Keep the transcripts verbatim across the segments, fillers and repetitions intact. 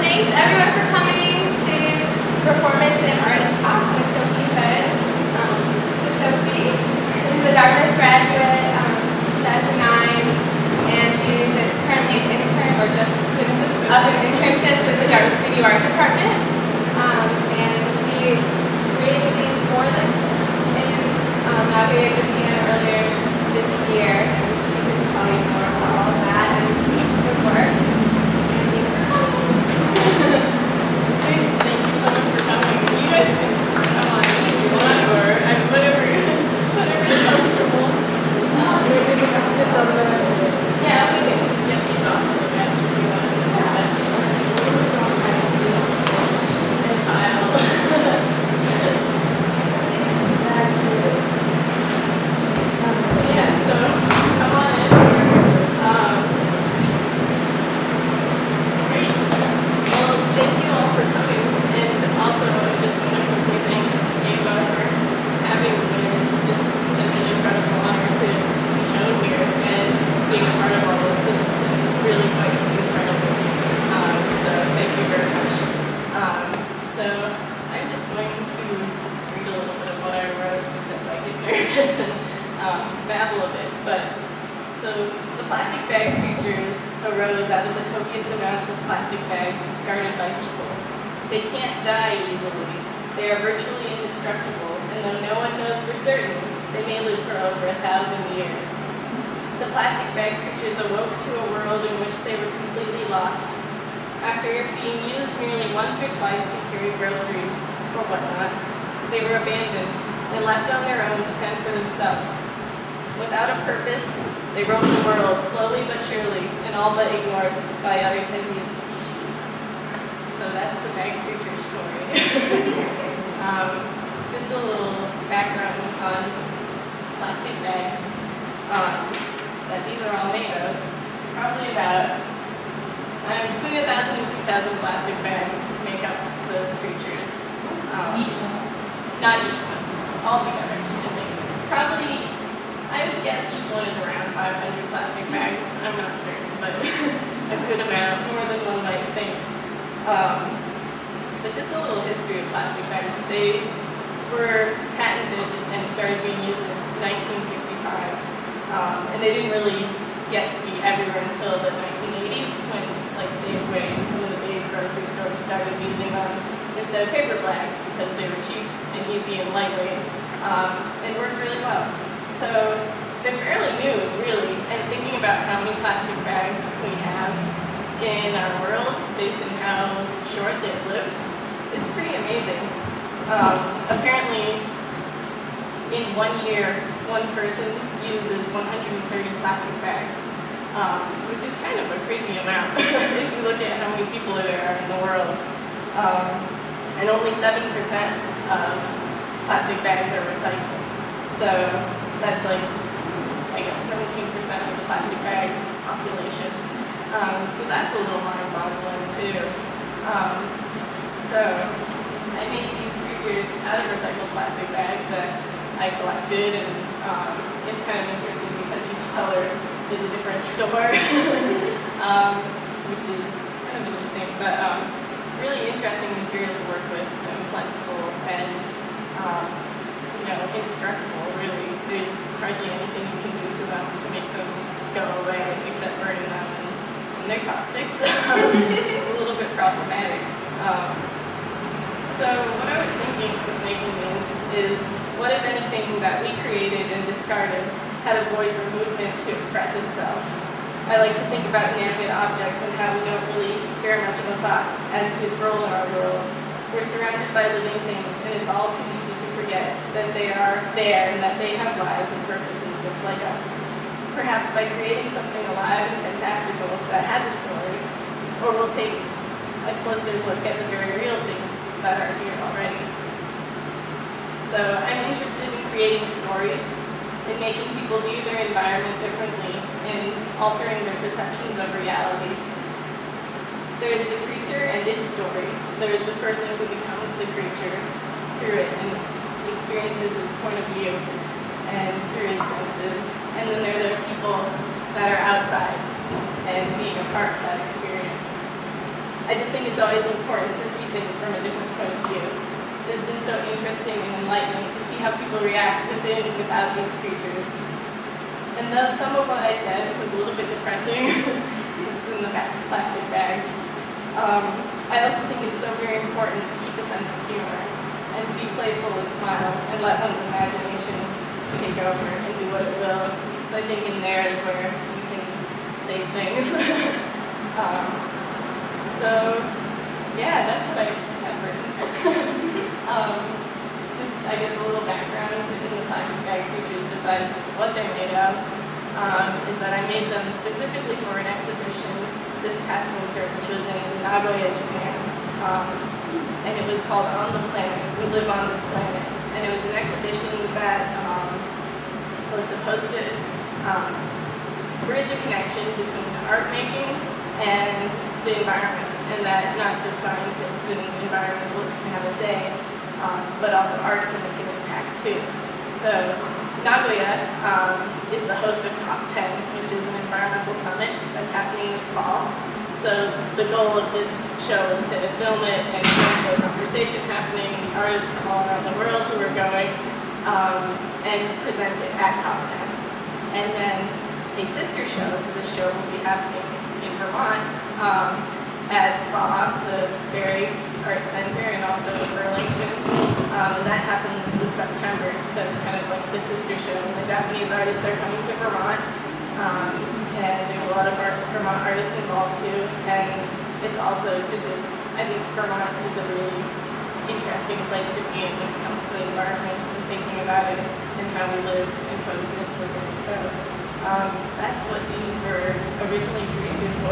Thanks everyone for coming to Performance and Artist Talk with Sophie Fed. Um, this is Sophie. She's a Dartmouth graduate, um, two thousand nine, and she's currently an intern or just finished up an internship with the Dartmouth Studio Art Department. Um, and she created these for them in um, Navigator, Japan earlier this year. And she can tell you more about all of that and her work. that are outside and being a part of that experience. I just think it's always important to see things from a different point of view. It's been so interesting and enlightening to see how people react within and without these creatures. And though some of what I said was a little bit depressing, it's in the back of plastic bags, um, I also think it's so very important to keep a sense of humor and to be playful and smile and let one's imagination take over and do what it will. So I think in there is where you can save things. um, so yeah, that's what I have written. um, just, I guess, a little background within the plastic bag creatures besides what they're made of, um, is that I made them specifically for an exhibition this past winter, which was in Nagoya, Japan. Um, and it was called On the Planet, We Live on This Planet. And it was an exhibition that um, was supposed to um, bridge a connection between art making and the environment, and that not just scientists and environmentalists can have a say, um, but also art can make an impact too. So Nagoya um, is the host of COP ten, which is an environmental summit that's happening this fall. So the goal of this show is to film it and film the conversation happening, the artists from all around the world who are going, um, and present it at COP ten. And then a sister show to this show will be happening in Vermont um, at SPA, the Berry Art Center, and also in Burlington. Um, and that happens this September, so it's kind of like the sister show. The Japanese artists are coming to Vermont, um, and there are a lot of art, Vermont artists involved too. And it's also to just, I think Vermont is a really interesting place to be in when it comes to the environment and thinking about it and how we live and coexist with it. So um, that's what these were originally created for.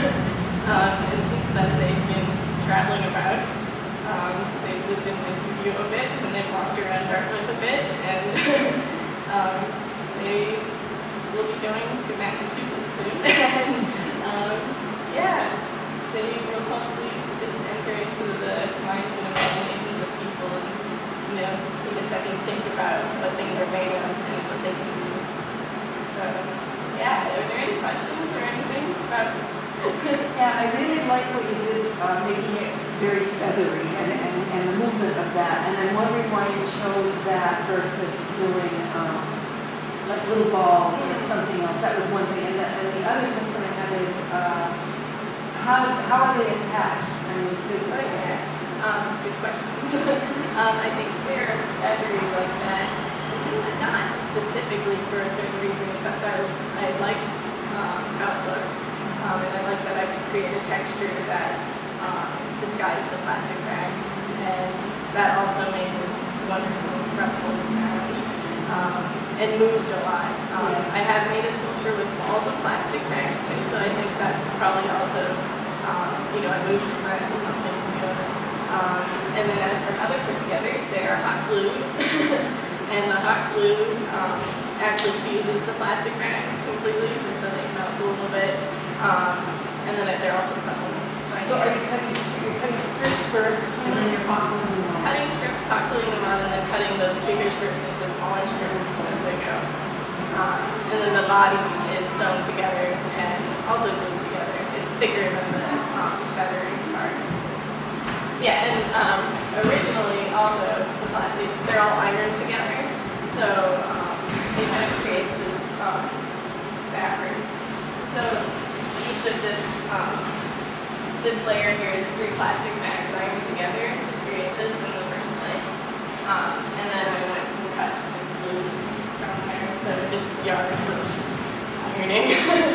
um, and since then they've been traveling about. Um, they've lived in my studio a bit, and they've walked around Dartmouth a bit, and um, they will be going to Massachusetts soon. and um, yeah, they will hopefully just enter into the minds and imaginations of people and, you know, take a second think about what things are made of and what they can do. So yeah, are there any questions or anything about Yeah, I really like what you did, uh, making it very feathery and, and, and the movement of that. And I'm wondering why you chose that versus doing um, like little balls or something else. That was one thing. And the, and the other question I have is, uh, how how are they attached? I mean, physically. yeah. um, good questions. um, I think they're feathery like that, not specifically for a certain reason, except I, I liked um, how it looked. Um, and I like that I could create a texture that um, disguised the plastic bags, and that also made this wonderful rustling sound um, and moved a lot. Um, I have made a sculpture with balls of plastic bags too, so I think that probably also, um, you know, I moved from that to something new. Um, and then as for how they're put together, they are hot glued, and the hot glue um, actually fuses the plastic bags completely, so they melt a little bit. Um, and then they're also sewn. So are you cutting, you're cutting strips first, and then you're hot gluing them on? Cutting strips, hot gluing them on, and then cutting those bigger strips into smaller strips as they go. Um, and then the body is sewn together and also glued together. It's thicker than the um, feathery part. Yeah, and um, originally also the plastic, they're all ironed together, so um, it kind of creates this um, fabric. So each of this um, this layer here is three plastic bags ironed together to create this in the first place. Um, and then I went and cut and glued from there, so just yards of ironing.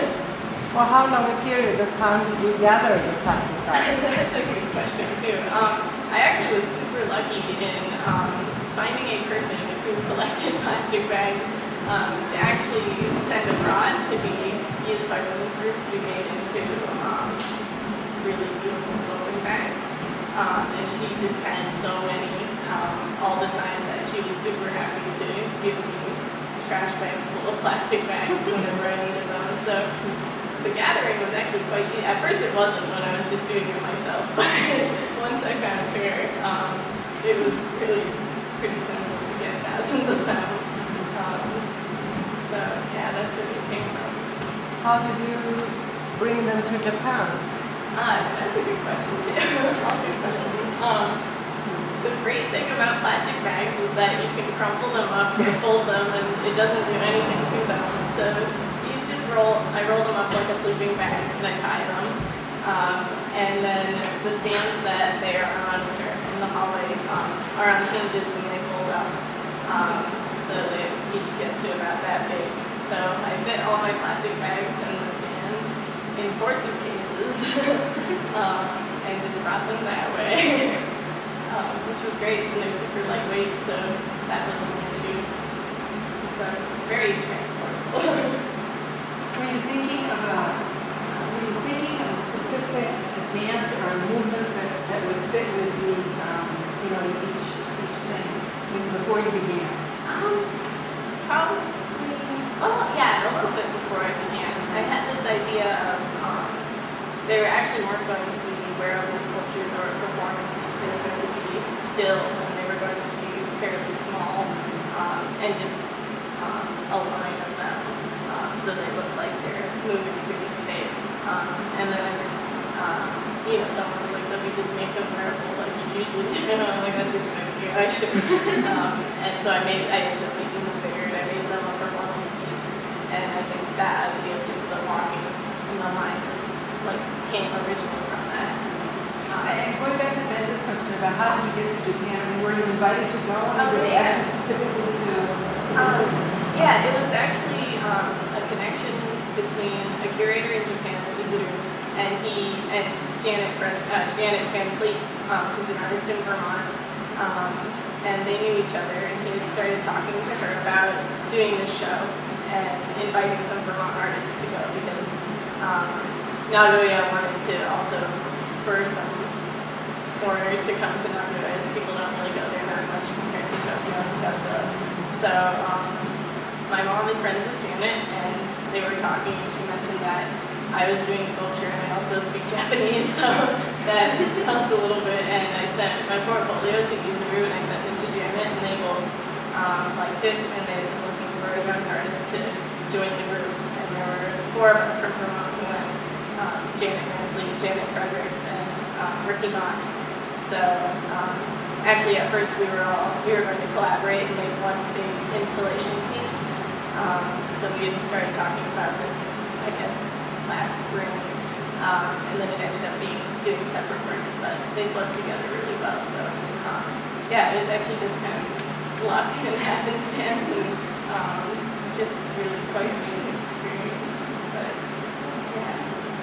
For how long a period of time did you gather the plastic bags? That's a good question too. Um, I actually was super lucky in um, finding a person who collected plastic bags um, to actually send abroad to be used by women's groups to be made into um, really beautiful woven bags. Um, and she just had so many um, all the time that she was super happy to give me trash bags full of plastic bags whenever I needed them. So the gathering was actually quite easy. At first it wasn't when I was just doing it myself, but once I found her, um, it was really pretty simple to get thousands of them. Um, so yeah, that's where they came from. How did you bring them to Japan? Uh, that's a good question too. All good questions. Um, the great thing about plastic bags is that you can crumple them up or fold them and it doesn't do anything to them. So these just roll, I roll them up like a sleeping bag and I tie them. Um, and then the stands that they are on, which are in the hallway, um, are on hinges and they fold up. Um, so they each get to about that big. So I fit all my plastic bags in the stands in four suitcases um, and just brought them that way, um, which was great. And they're super lightweight, so that wasn't an issue. So very transportable. Were you thinking of a, were you thinking of a specific dance or a movement that, that would fit with these, um, you know, each each thing when, before you began? Um, probably. Oh, yeah, a little bit before I began. I had this idea of, um, they were actually weren't going to be wearable sculptures or performance pieces. They were going to be still, and they were going to be fairly small, um, and just um, a line of them, um, so they look like they're moving through the space. Um, and then I just, um, you know, someone was like, so we just make them wearable like you usually do. And I'm like, that's a good idea, I should. um, and so I made, I ended up making them bigger, and I made them a performance. And I think that idea of just the walking in the line was like came originally from that. Um, And going back to Ben's question about how did you get to Japan, I mean, were you invited to go? Or Oh, did they ask yeah. you specifically to? to um, go? yeah, it was actually um, a connection between a curator in Japan, a visitor, and he and Janet uh, Janet Van Fleet, um, who's an artist in Vermont. Um, and they knew each other, and he had started talking to her about doing this show and inviting some Vermont artists to go because um, Nagoya wanted to also spur some foreigners to come to Nagoya. People don't really go there that much compared to Tokyo and Kyoto. So um, my mom is friends with Janet, and they were talking, and she mentioned that I was doing sculpture and I also speak Japanese, so that helped a little bit. And I sent my portfolio to Izuru and I sent it to Janet, and they both um, liked it, and they were looking for a young artist to join the group. And there were four of us from Vermont who went, um, Janet Manley, Janet Fredericks, and um, Ricky Moss. So um, actually at first we were all, we were going to collaborate and make one big installation piece. Um, so we had started talking about this, I guess, last spring. Um, and then it ended up being doing separate works, but they worked together really well. So um, yeah, it was actually just kind of luck and happenstance, and um, just really quite an amazing experience. But yeah.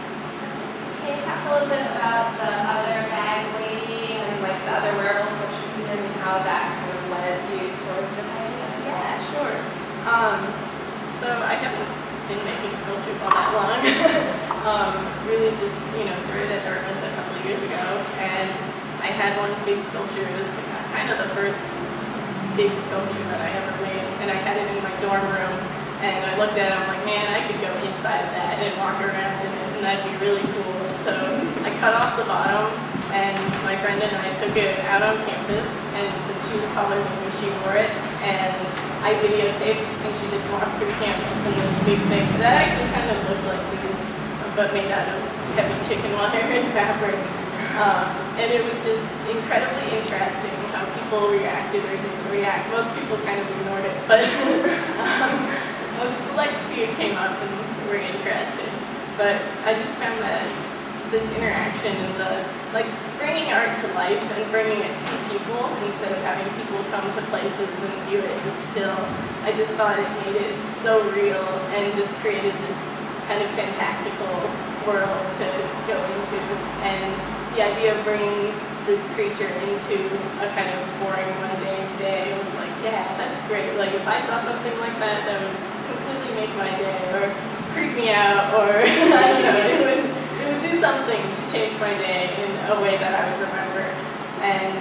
Can you talk a little bit about the other bag lady and like the other wearable sculptures and how that kind of led you towards this idea? Yeah, sure. Um, so I haven't been making sculptures all that long. um, really just, you know, started at Dartmouth a couple of years ago, and I had one big sculpture. It was kind of the first big sculpture that I ever made, and I had it in my dorm room, and I looked at it, I'm like, man, I could go inside that and walk around in it, and that'd be really cool. So I cut off the bottom, and my friend and I took it out on campus, and since she was taller than me, she wore it, and I videotaped, and she just walked through campus in this big thing. That actually kind of looked like these, but made out of heavy chicken wire and fabric. Um, and it was just incredibly interesting how people reacted or didn't react. Most people kind of ignored it, but um, a select few came up and were interested. But I just found that this interaction and the, like, bringing art to life and bringing it to people instead of having people come to places and view it, but still, I just thought it made it so real and just created this kind of fantastical world to go into. And the idea of bringing this creature into a kind of boring, mundane day was like, yeah, that's great. Like, if I saw something like that, that would completely make my day, or creep me out, or, I don't know, it would, it would do something to change my day in a way that I would remember. And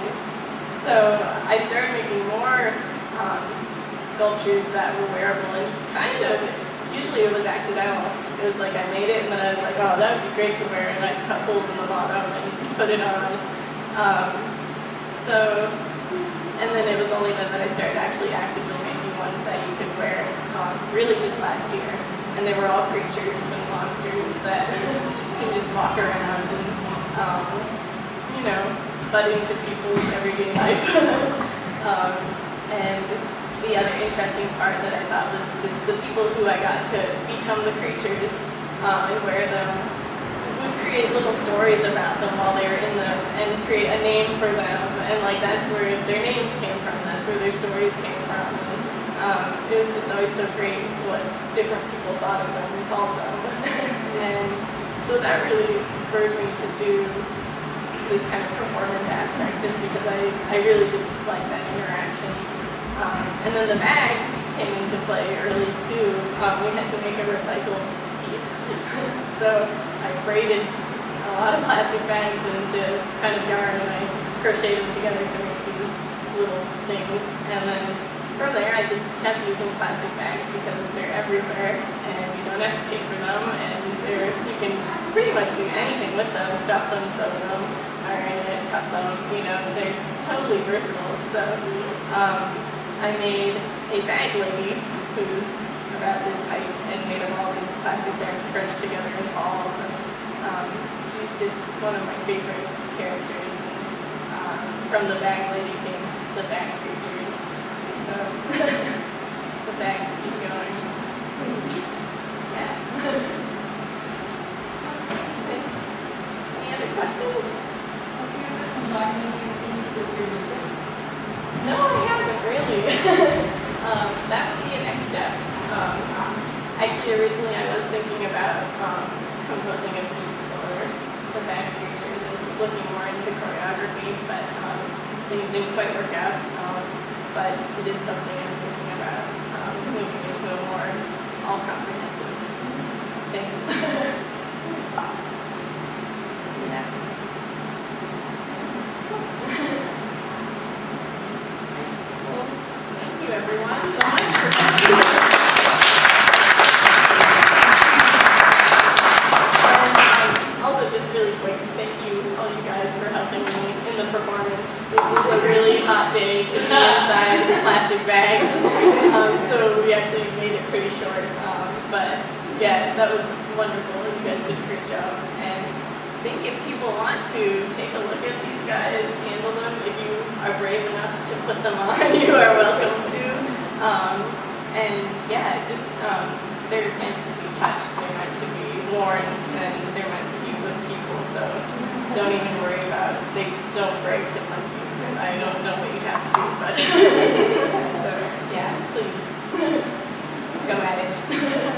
so I started making more um, sculptures that were wearable, and kind of, usually it was accidental. It was like I made it, and then I was like, oh, that would be great to wear, and I cut holes in the bottom and put it on. Um, so, and then it was only then that I started actually actively making ones that you could wear, um, really just last year. And they were all creatures and monsters that you can just walk around and butt into people's everyday life. um, and the other interesting part that I thought was just the people who I got to become the creatures um, and wear them would create little stories about them while they were in them and create a name for them, and like that's where their names came from, that's where their stories came from. And, um, it was just always so great what different people thought of them and called them. And so that really spurred me to do this kind of performance aspect, just because I, I really just like that interaction. Um, and then the bags came into play early too. Um, we had to make a recycled piece. So I braided a lot of plastic bags into kind of yarn, and I crocheted them together to make these little things. And then from there I just kept using plastic bags because they're everywhere and you don't have to pay for them, and they're, you can pretty much do anything with them, stuff them, sew them, iron it, cut them, you know, they're totally versatile. So um, I made a bag lady who's about this height and made of all these plastic bags scrunched together in balls, and um, she's just one of my favorite characters. And, um, from the bag lady came the bag creatures, so the bags keep going. Yeah. Any other questions? Have you ever combined any things with your music? No, I haven't really. um, that would be a next step. Um, actually, originally I was thinking about um, composing a piece for the bag creatures and looking more into choreography, but um, things didn't quite work out. Um, but it is something I'm thinking about um, moving into a more all-comprehensive thing. Yeah. Well, thank you everyone so much for coming. Also, just really quick, thank you, all you guys, for helping me in the performance. This was a really hot day to be inside the plastic bags, um, so we actually made it pretty short. Um, but yeah, that was wonderful. You guys did a great job. And I think if people want to take a look at these guys, handle them, if you are brave enough to put them on, you are welcome to. Um, and yeah, just um, they're meant to be touched, they're meant to be worn, and they're meant to be with people, so don't even worry about it. They don't break unless you, I don't know what you'd have to do, but so yeah, please go at it.